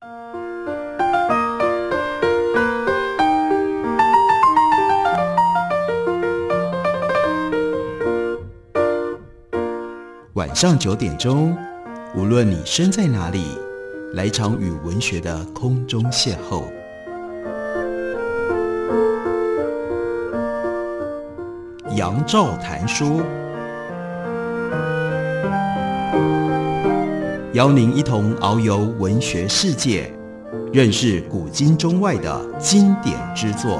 晚上9点钟，无论你身在哪里，来场与文学的空中邂逅。杨照谈书，邀您一同遨游文学世界，认识古今中外的经典之作。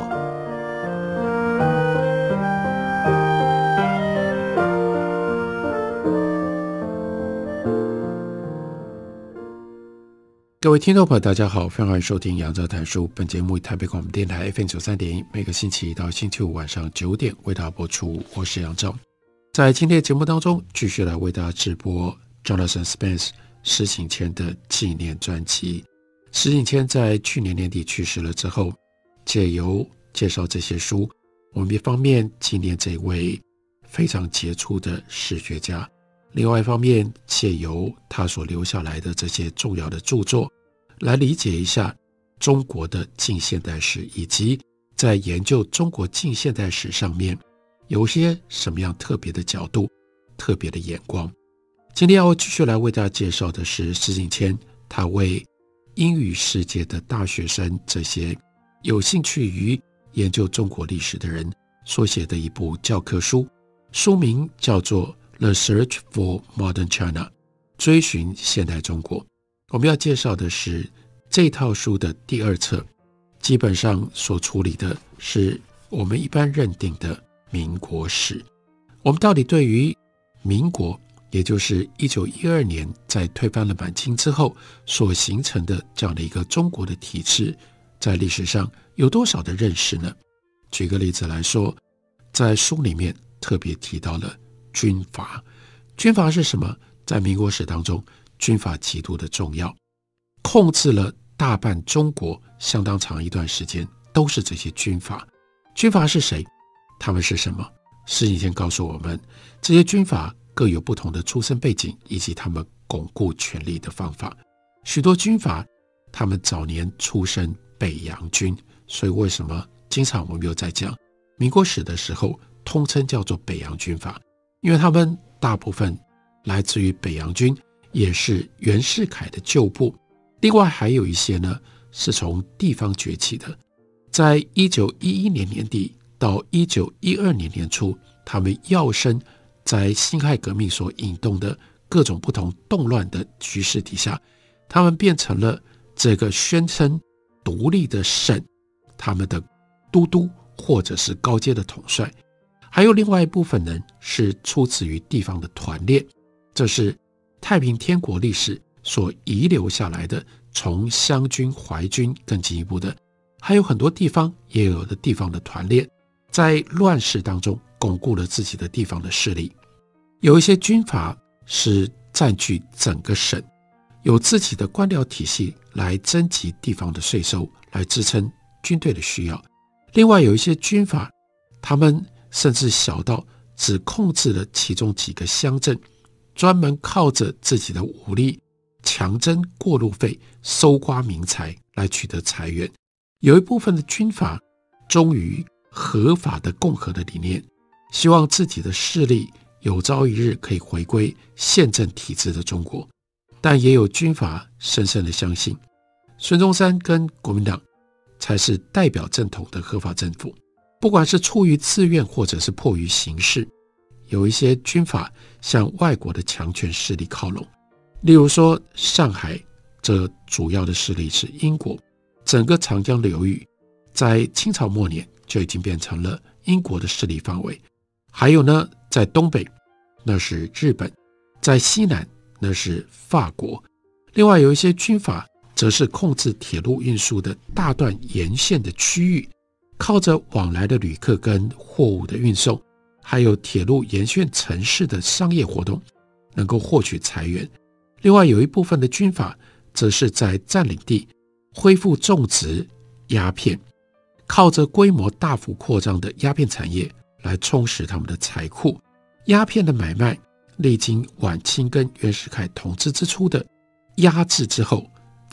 各位听众朋友大家好，欢迎收听杨照谈书。本节目以台北广播电台 FM 93.1每个星期一到星期五晚上9点为大家播出，我是杨照。在今天的节目当中，继续来为大家直播 Jonathan Spence 施景谦的纪念专辑。施景谦在去年年底去世了之后，借由介绍这些书，我们一方面纪念这位非常杰出的史学家，另外一方面借由他所留下来的这些重要的著作，来理解一下中国的近现代史，以及在研究中国近现代史上面有些什么样特别的角度、特别的眼光。今天要继续来为大家介绍的是施景谦，他为英语世界的大学生，这些有兴趣于研究中国历史的人所写的一部教科书，书名叫做The Search for Modern China， 追寻现代中国。我们要介绍的是这套书的第2册，基本上所处理的是我们一般认定的民国史。我们到底对于民国，也就是1912年在推翻了满清之后所形成的这样的一个中国的体制，在历史上有多少的认识呢？举个例子来说，在书里面特别提到了军阀。军阀是什么？在民国史当中，军阀极度的重要，控制了大半中国相当长一段时间，都是这些军阀。军阀是谁？他们是什么？施景谦告诉我们，这些军阀各有不同的出身背景，以及他们巩固权力的方法。许多军阀他们早年出身北洋军，所以为什么经常我们有在讲民国史的时候通称叫做北洋军阀？因为他们大部分来自于北洋军，也是袁世凯的旧部。另外还有一些呢是从地方崛起的，在1911年年底到1912年年初，他们跃升在辛亥革命所引动的各种不同动乱的局势底下，他们变成了这个宣称独立的省他们的都督或者是高阶的统帅。还有另外一部分人是出自于地方的团练，这是太平天国历史所遗留下来的，从湘军、淮军更进一步的，还有很多地方也有的地方的团练，在乱世当中巩固了自己的地方的势力。有一些军阀是占据整个省，有自己的官僚体系来征集地方的税收，来支撑军队的需要。另外有一些军阀，他们甚至小到只控制了其中几个乡镇，专门靠着自己的武力强征过路费，搜刮民财来取得财源。有一部分的军阀忠于合法的共和的理念，希望自己的势力有朝一日可以回归宪政体制的中国。但也有军阀深深的相信孙中山跟国民党才是代表正统的合法政府，不管是出于自愿或者是迫于形势。有一些军阀向外国的强权势力靠拢，例如说上海，这主要的势力是英国。整个长江流域在清朝末年就已经变成了英国的势力范围。还有呢，在东北那是日本，在西南那是法国。另外有一些军阀则是控制铁路运输的大段沿线的区域，靠着往来的旅客跟货物的运送，还有铁路沿线城市的商业活动，能够获取财源。另外有一部分的军阀则是在占领地恢复种植鸦片，靠着规模大幅扩张的鸦片产业来充实他们的财库。鸦片的买卖历经晚清跟袁世凯统治之初的压制之后，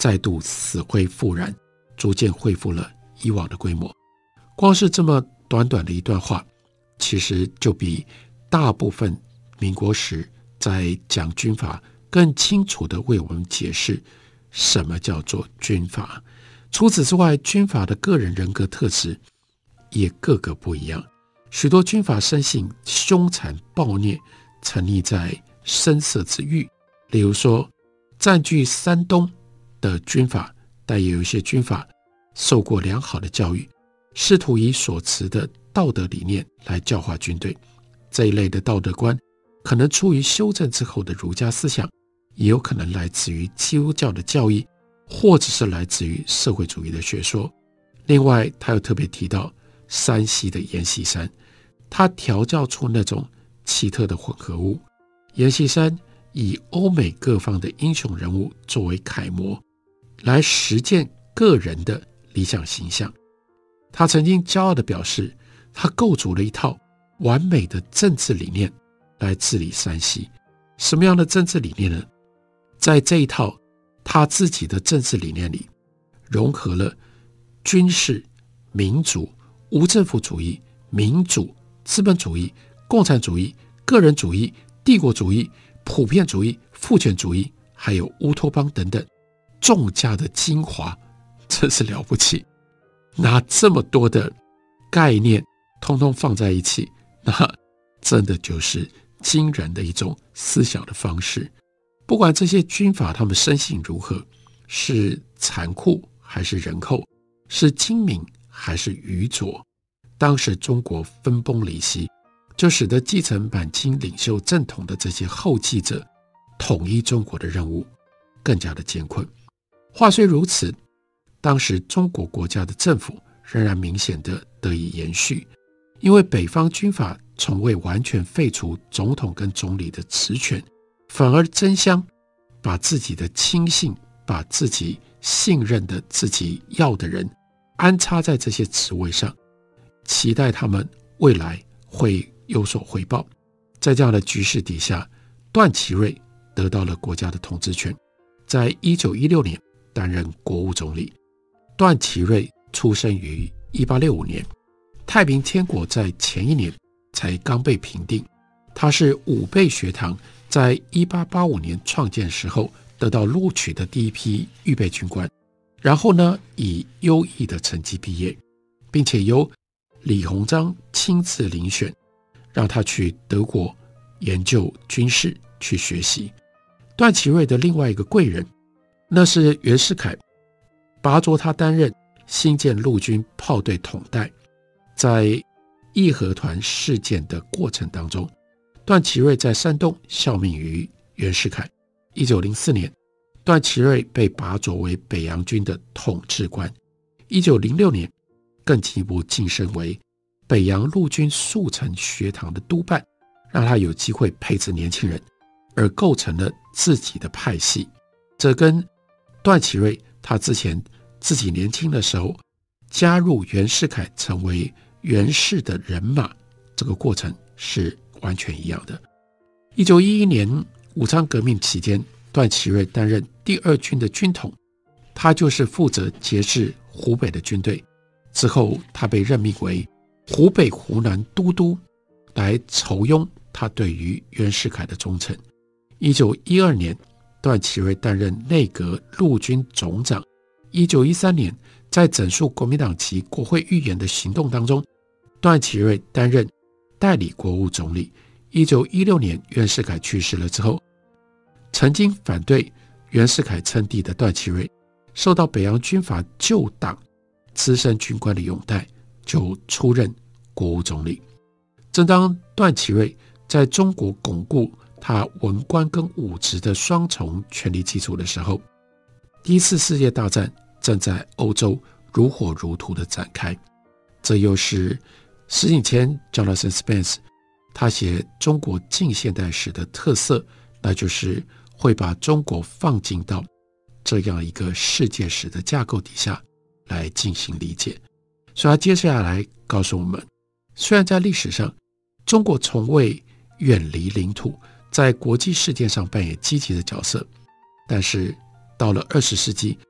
再度死灰复燃，逐渐恢复了以往的规模。光是这么短短的一段话，其实就比大部分民国时在讲军阀更清楚地为我们解释什么叫做军阀。除此之外，军阀的个人人格特质也各个不一样。许多军阀生性凶残暴虐，沉溺在声色之欲。例如说，占据山东的军阀，但也有一些军阀受过良好的教育，试图以所持的道德理念来教化军队。这一类的道德观可能出于修正之后的儒家思想，也有可能来自于基督教的教义，或者是来自于社会主义的学说。另外，他又特别提到山西的阎锡山，他调教出那种奇特的混合物。阎锡山以欧美各方的英雄人物作为楷模，来实践个人的理想形象。他曾经骄傲地表示，他构筑了一套完美的政治理念来治理山西。什么样的政治理念呢？在这一套他自己的政治理念里，融合了军事、民主、无政府主义、民主、资本主义、共产主义、个人主义、帝国主义、普遍主义、父权主义，还有乌托邦等等众家的精华，真是了不起。拿这么多的概念通通放在一起，那真的就是惊人的一种思想的方式。不管这些军阀他们生性如何，是残酷还是仁厚，是精明还是愚拙，当时中国分崩离析，就使得继承满清领袖正统的这些后继者统一中国的任务更加的艰困。话虽如此，当时中国国家的政府仍然明显的得以延续，因为北方军阀从未完全废除总统跟总理的职权，反而争相把自己的亲信，把自己信任的自己要的人安插在这些职位上，期待他们未来会有所回报。在这样的局势底下，段祺瑞得到了国家的统治权，在1916年担任国务总理。段祺瑞出生于1865年，太平天国在前一年才刚被平定。他是武备学堂在1885年创建时候得到录取的第一批预备军官，然后呢，以优异的成绩毕业，并且由李鸿章亲自遴选，让他去德国研究军事去学习。段祺瑞的另外一个贵人，那是袁世凯拔擢他担任新建陆军炮队统带。在义和团事件的过程当中，段祺瑞在山东效命于袁世凯。1904年，段祺瑞被拔擢为北洋军的统制官。1906年，更进一步晋升为北洋陆军速成学堂的督办，让他有机会配置年轻人，而构成了自己的派系。这跟段祺瑞他之前自己年轻的时候加入袁世凯成为袁氏的人马，这个过程是完全一样的。1911年武昌革命期间，段祺瑞担任第2军的军统，他就是负责节制湖北的军队。之后他被任命为湖北湖南都督，来酬庸他对于袁世凯的忠诚。1912年，段祺瑞担任内阁陆军总长。1913年，在整肃国民党籍国会议员的行动当中，段祺瑞担任代理国务总理。1916年，袁世凯去世了之后，曾经反对袁世凯称帝的段祺瑞，受到北洋军阀旧党资深军官的拥戴，就出任国务总理。正当段祺瑞在中国巩固他文官跟武职的双重权力基础的时候，第一次世界大战正在欧洲如火如荼的展开。这又是石景谦 Jonathan Spence 他写中国近现代史的特色，那就是会把中国放进到这样一个世界史的架构底下来进行理解。所以他接下来告诉我们，虽然在历史上中国从未远离领土，在国际事件上扮演积极的角色，但是到了20世纪，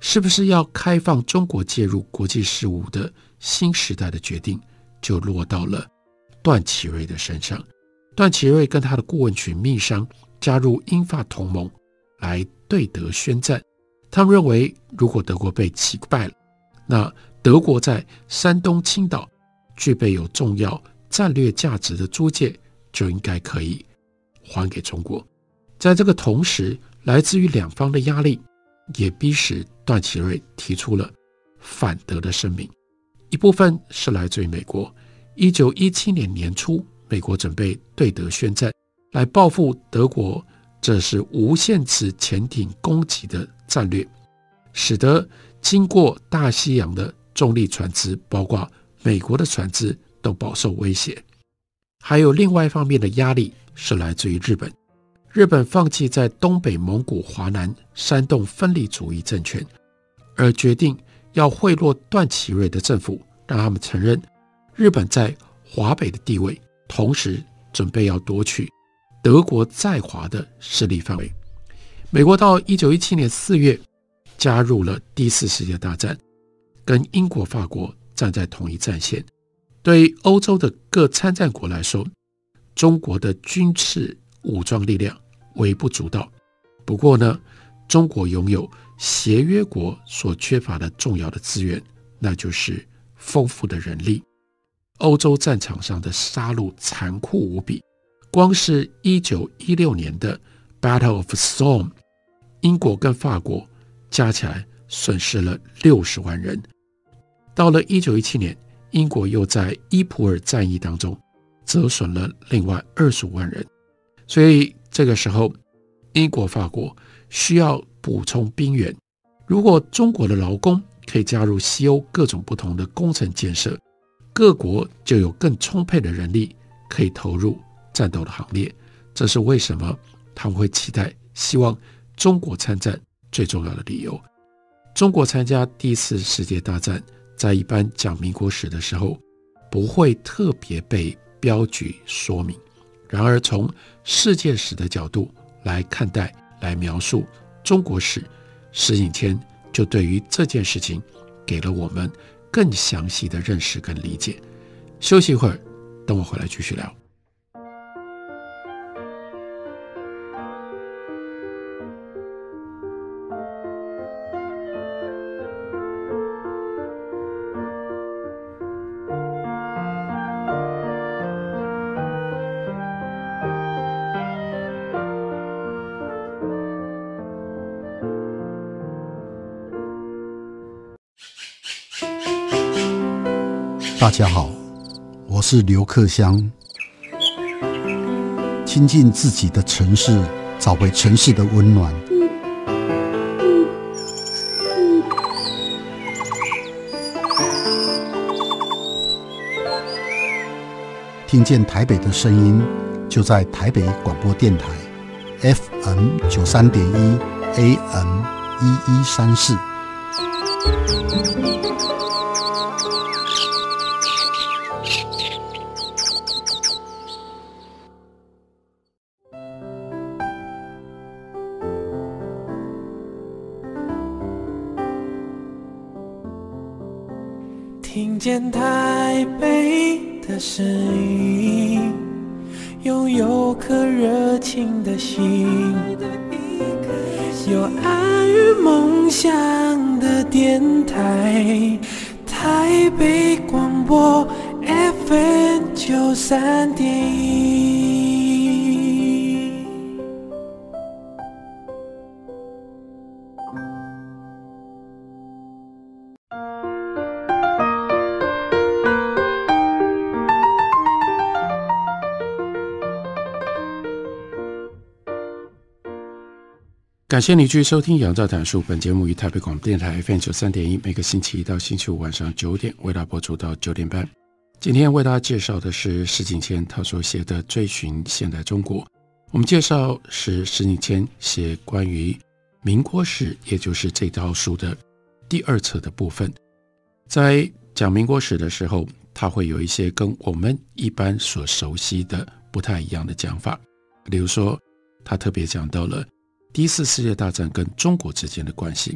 是不是要开放中国介入国际事务的新时代的决定，就落到了段祺瑞的身上。段祺瑞跟他的顾问群密商加入英法同盟来对德宣战。他们认为，如果德国被击败了，那德国在山东青岛具备有重要战略价值的租界就应该可以还给中国。在这个同时，来自于两方的压力也逼使段祺瑞提出了反德的声明。一部分是来自于美国。1917年年初，美国准备对德宣战，来报复德国这是无限制潜艇攻击的战略，使得经过大西洋的重力船只，包括美国的船只都饱受威胁。还有另外一方面的压力是来自于日本。日本放弃在东北蒙古、华南、煽动分离主义政权，而决定要贿赂段祺瑞的政府，让他们承认日本在华北的地位，同时准备要夺取德国在华的势力范围。美国到1917年4月加入了第4世界大战，跟英国、法国站在同一战线。对欧洲的各参战国来说，中国的军事武装力量微不足道。不过呢，中国拥有协约国所缺乏的重要的资源，那就是丰富的人力。欧洲战场上的杀戮残酷无比，光是1916年的 Battle of Somme， 英国跟法国加起来损失了60万人。到了1917年，英国又在伊普尔战役当中折损了另外25万人。所以这个时候，英国、法国需要补充兵源。如果中国的劳工可以加入西欧各种不同的工程建设，各国就有更充沛的人力可以投入战斗的行列。这是为什么他们会期待、希望中国参战最重要的理由。中国参加第4世界大战，在一般讲民国史的时候，不会特别被标举说明。然而从世界史的角度来看待、来描述中国史，石景谦就对于这件事情给了我们更详细的认识跟理解。休息一会儿，等我回来继续聊。 大家好，我是刘克襄。亲近自己的城市，找回城市的温暖。听见台北的声音，就在台北广播电台 FM 93.1 AM 1134。 听见台北的声音，拥有颗热情的心，有爱与梦想的电台，台北广播 FM 93.1。 感谢你继续收听杨照谈书，本节目于台北广播电台 FM 93.1，每个星期一到星期五晚上9点为大家播出到9点半。今天为大家介绍的是石景谦他所写的《追寻现代中国》。我们介绍是石景谦写关于民国史，也就是这套书的第2册的部分。在讲民国史的时候，他会有一些跟我们一般所熟悉的不太一样的讲法。比如说，他特别讲到了第4世界大战跟中国之间的关系。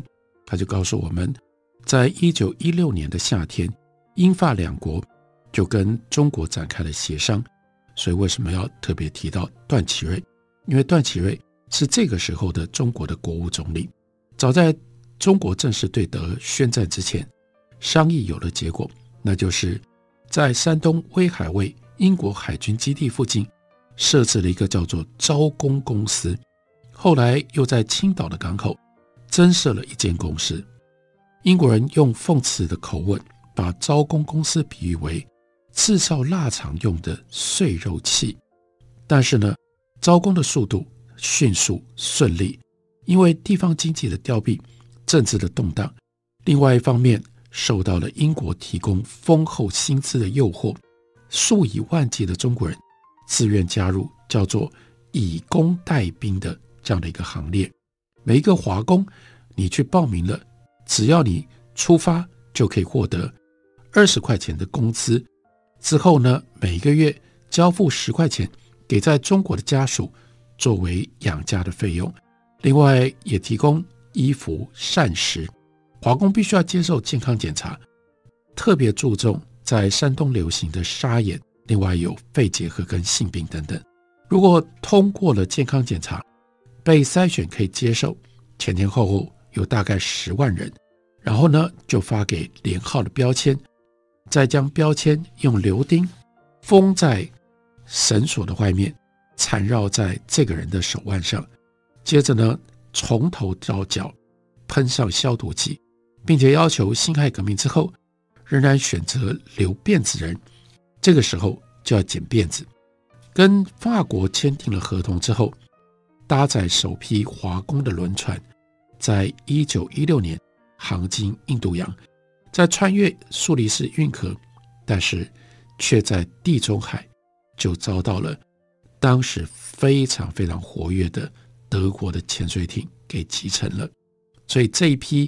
他就告诉我们，在1916年的夏天，英法两国就跟中国展开了协商。所以为什么要特别提到段祺瑞？因为段祺瑞是这个时候的中国的国务总理。早在中国正式对德宣战之前，商议有了结果，那就是在山东威海卫英国海军基地附近设置了一个叫做招工公司，后来又在青岛的港口增设了一间公司。英国人用讽刺的口吻把招工公司比喻为制造腊肠用的碎肉器。但是呢，招工的速度迅速顺利，因为地方经济的凋敝，政治的动荡，另外一方面受到了英国提供丰厚薪资的诱惑，数以万计的中国人自愿加入叫做以工代兵的这样的一个行列。每一个华工你去报名了，只要你出发就可以获得20块钱的工资，之后呢，每个月交付10块钱给在中国的家属作为养家的费用，另外也提供衣服膳食。华工必须要接受健康检查，特别注重在山东流行的沙眼，另外有肺结核跟性病等等。如果通过了健康检查，被筛选可以接受，前前后后有大概10万人，然后呢就发给连号的标签，再将标签用鎏钉封在绳索的外面，缠绕在这个人的手腕上，接着呢从头到脚喷上消毒剂，并且要求辛亥革命之后仍然选择留辫子人，这个时候就要剪辫子。跟法国签订了合同之后，搭载首批华工的轮船在1916年航经印度洋，在穿越苏黎世运河，但是却在地中海就遭到了当时非常非常活跃的德国的潜水艇给击沉了。所以这一批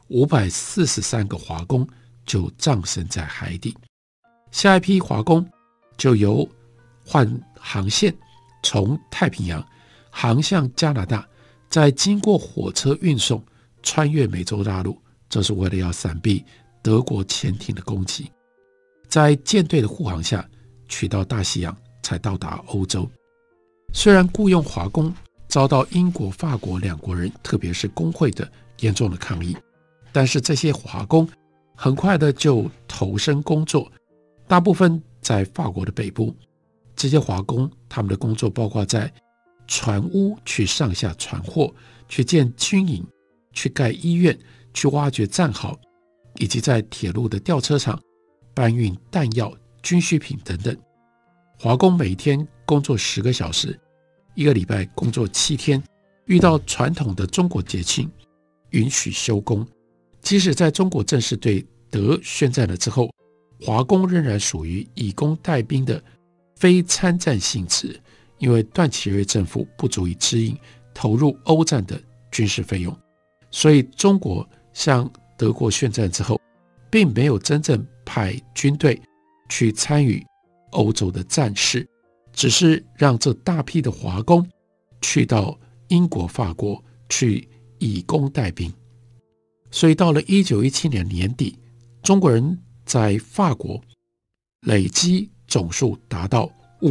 543个华工就葬身在海底。下一批华工就由换航线，从太平洋航向加拿大，再经过火车运送穿越美洲大陆，这是为了要闪避德国潜艇的攻击，在舰队的护航下取到大西洋，才到达欧洲。虽然雇用华工遭到英国法国两国人特别是工会的严重的抗议，但是这些华工很快的就投身工作，大部分在法国的北部。这些华工他们的工作包括在船屋去上下船货，去建军营，去盖医院，去挖掘战壕，以及在铁路的吊车厂搬运弹药、军需品等等。华工每天工作10个小时，一个礼拜工作7天，遇到传统的中国节庆允许休工。即使在中国正式对德宣战了之后，华工仍然属于以工代兵的非参战性质，因为段祺瑞政府不足以支应投入欧战的军事费用，所以中国向德国宣战之后，并没有真正派军队去参与欧洲的战事，只是让这大批的华工去到英国、法国去以工代兵。所以到了1917年年底，中国人在法国累积总数达到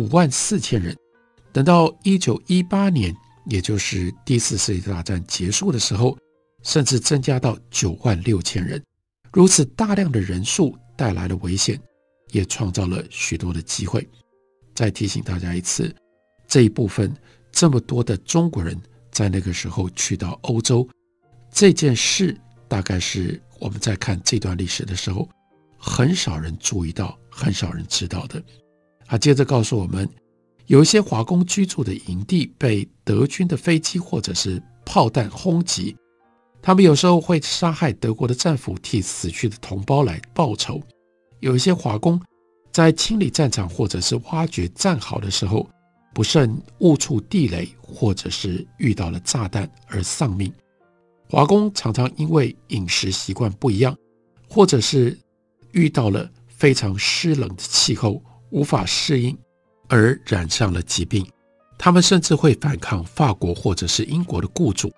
54000人，等到1918年，也就是第4次世界大战结束的时候，甚至增加到96000人。如此大量的人数带来了危险，也创造了许多的机会。再提醒大家一次，这一部分这么多的中国人在那个时候去到欧洲，这件事大概是我们在看这段历史的时候很少人注意到，很少人知道的。接着告诉我们，有一些华工居住的营地被德军的飞机或者是炮弹轰击，他们有时候会杀害德国的战俘，替死去的同胞来报仇。有一些华工在清理战场或者是挖掘战壕的时候，不慎误触地雷，或者是遇到了炸弹而丧命。华工常常因为饮食习惯不一样，或者是遇到了非常湿冷的气候无法适应，而染上了疾病。他们甚至会反抗法国或者是英国的雇主，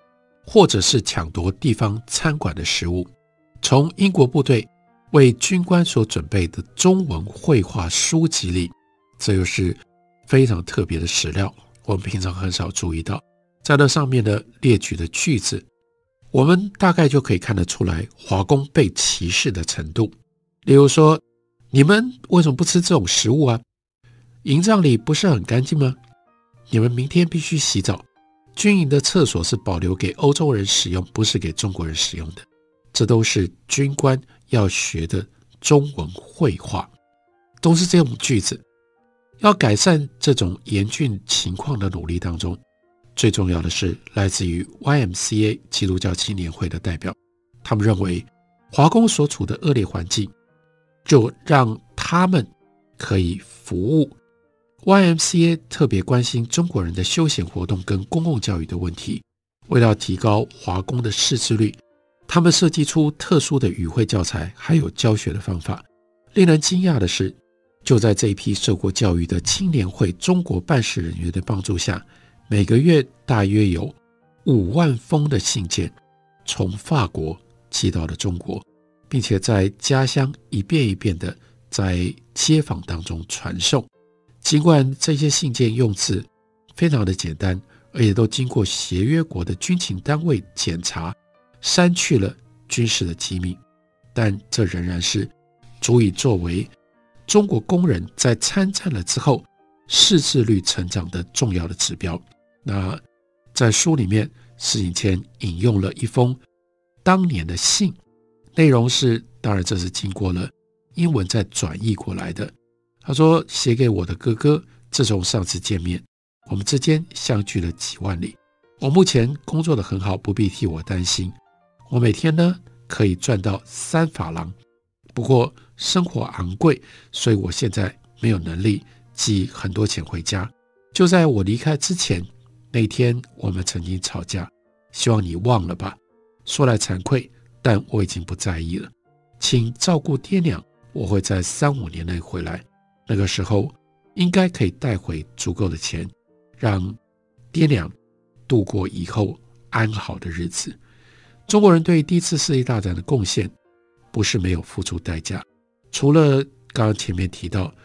或者是抢夺地方餐馆的食物。从英国部队为军官所准备的中文绘画书籍里，这又是非常特别的史料，我们平常很少注意到。在那上面的列举的句子，我们大概就可以看得出来华工被歧视的程度。例如说，你们为什么不吃这种食物啊？营帐里不是很干净吗？你们明天必须洗澡。军营的厕所是保留给欧洲人使用，不是给中国人使用的。这都是军官要学的中文绘画，都是这种句子。要改善这种严峻情况的努力当中，最重要的是来自于 YMCA 基督教青年会的代表，他们认为华工所处的恶劣环境就让他们可以服务。YMCA 特别关心中国人的休闲活动跟公共教育的问题，为了提高华工的识字率，他们设计出特殊的语汇教材，还有教学的方法。令人惊讶的是，就在这一批受过教育的青年会中国办事人员的帮助下，每个月大约有5万封的信件从法国寄到了中国，并且在家乡一遍一遍的在街坊当中传送。尽管这些信件用字非常的简单，而且都经过协约国的军情单位检查，删去了军事的机密，但这仍然是足以作为中国工人在参战了之后识字率成长的重要的指标。那在书里面，施景谦引用了一封当年的信，内容是，当然这是经过了英文再转译过来的。他说，写给我的哥哥，自从上次见面，我们之间相距了几万里。我目前工作得很好，不必替我担心。我每天呢可以赚到3法郎，不过生活昂贵，所以我现在没有能力寄很多钱回家。就在我离开之前，那天我们曾经吵架，希望你忘了吧。说来惭愧，但我已经不在意了。请照顾爹娘，我会在3-5年内回来。那个时候应该可以带回足够的钱，让爹娘度过以后安好的日子。中国人对第一次世界大战的贡献不是没有付出代价，除了刚刚前面提到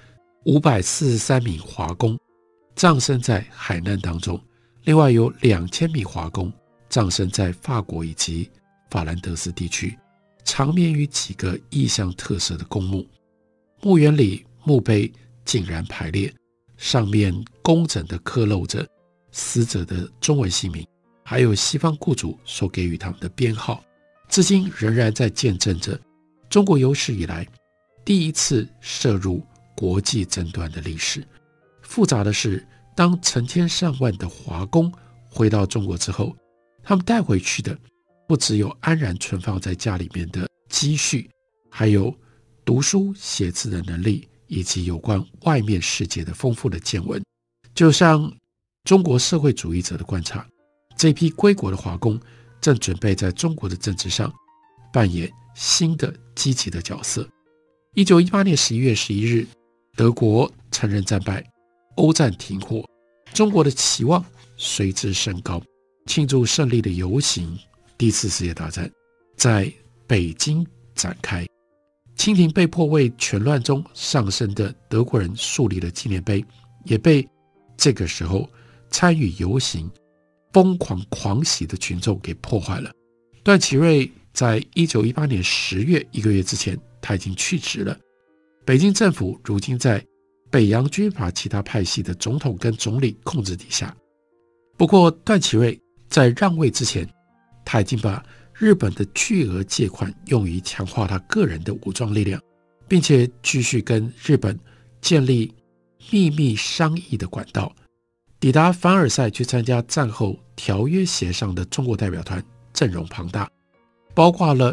543名华工葬身在海难当中，另外有2000名华工葬身在法国以及法兰德斯地区，长眠于几个异乡特色的公墓。墓园里墓碑井然排列，上面工整地刻镂着死者的中文姓名，还有西方雇主所给予他们的编号，至今仍然在见证着中国有史以来第一次涉入国际争端的历史。复杂的是，当成千上万的华工回到中国之后，他们带回去的不只有安然存放在家里面的积蓄，还有读书写字的能力，以及有关外面世界的丰富的见闻。就像中国社会主义者的观察，这批归国的华工正准备在中国的政治上扮演新的积极的角色。1918年11月11日，德国承认战败，欧战停火，中国的期望随之升高。庆祝胜利的游行，第一次世界大战在北京展开。清廷被迫为全乱中丧生的德国人树立了纪念碑，也被这个时候参与游行疯狂狂喜的群众给破坏了。段祺瑞在1918年10月1个月之前，他已经去职了。北京政府如今在北洋军阀其他派系的总统跟总理控制底下。不过段祺瑞在让位之前，他已经把日本的巨额借款用于强化他个人的武装力量，并且继续跟日本建立秘密商议的管道。抵达凡尔赛去参加战后条约协商的中国代表团阵容庞大，包括了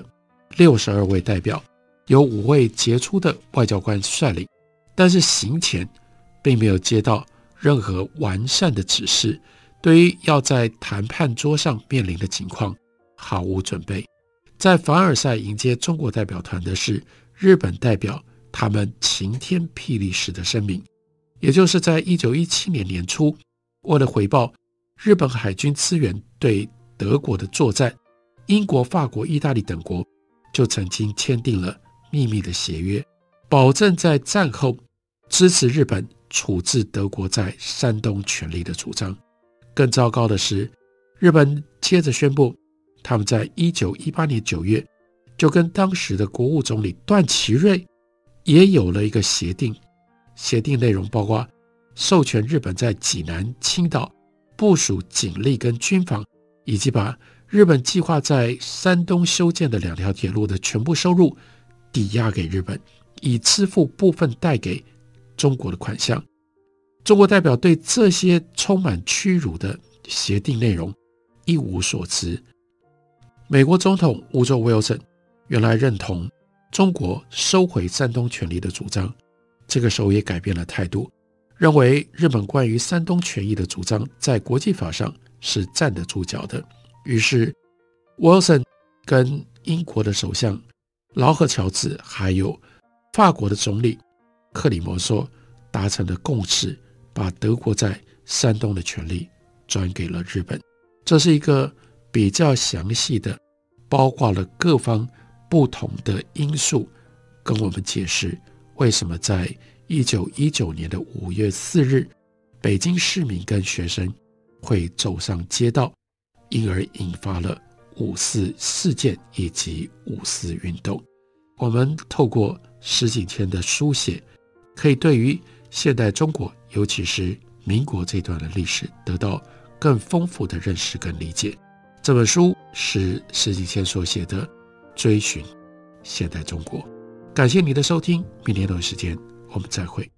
62位代表，有5位杰出的外交官率领，但是行前并没有接到任何完善的指示，对于要在谈判桌上面临的情况毫无准备。在凡尔赛迎接中国代表团的是日本代表他们晴天霹雳式的声明，也就是在1917年年初，为了回报日本海军资源对德国的作战，英国、法国、意大利等国就曾经签订了秘密的协约，保证在战后支持日本处置德国在山东权力的主张。更糟糕的是，日本接着宣布，他们在1918年9月就跟当时的国务总理段祺瑞也有了一个协定，协定内容包括授权日本在济南、青岛部署警力跟军防，以及把日本计划在山东修建的2条铁路的全部收入抵押给日本，以支付部分贷给中国的款项。中国代表对这些充满屈辱的协定内容一无所知。美国总统伍州威尔森原来认同中国收回山东权力的主张，这个时候也改变了态度，认为日本关于山东权益的主张在国际法上是站得住脚的。于是威尔森跟英国的首相劳合乔治还有法国的总理克里摩梭达成了共识，把德国在山东的权力转给了日本。这是一个比较详细的，包括了各方不同的因素，跟我们解释为什么在1919年的5月4日，北京市民跟学生会走上街道，因而引发了5·4事件以及5·4运动。我们透过石景谦的书写，可以对于现代中国，尤其是民国这段的历史得到更丰富的认识跟理解。这本书是石景谦所写的《追寻现代中国》。感谢你的收听，明天同一时间我们再会。